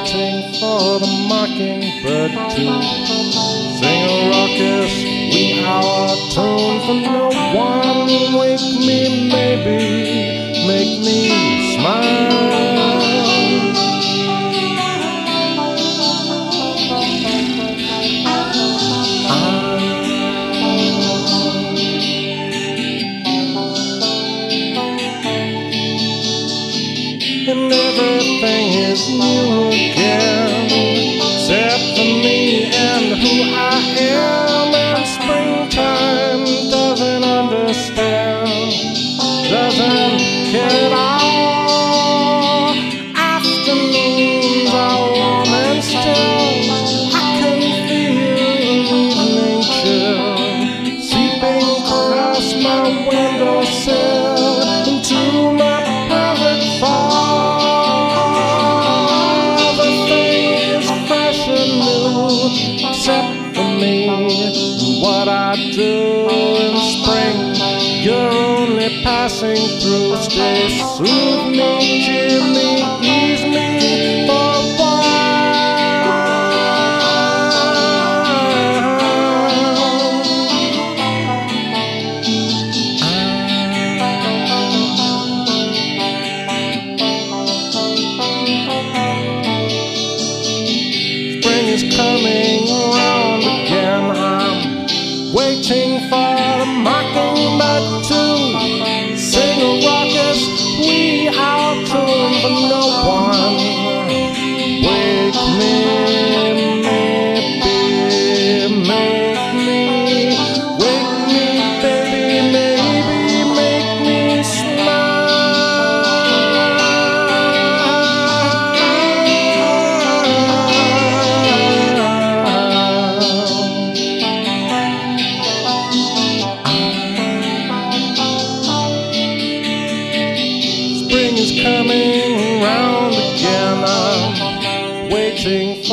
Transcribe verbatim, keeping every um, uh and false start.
waiting for the mockingbird to sing a raucous wee hour tune for no one. Wake me, maybe, make me smile. And everything is new again, except for me and who I am. And springtime doesn't understand, doesn't care at all. Afternoons are warm and still, I can feel evening chill seeping across my windowsill into my perfect fall. Except for me and what I do in spring. You're only passing through. Stay, soothe me, cheer me, ease me for a while. Spring is coming around again. I'm waiting for the mockingbird to sing a raucous wee hour tune for no one. Wake me, maybe, make me, wake me, baby, maybe, make me smile. Spring is coming round again. I'm waiting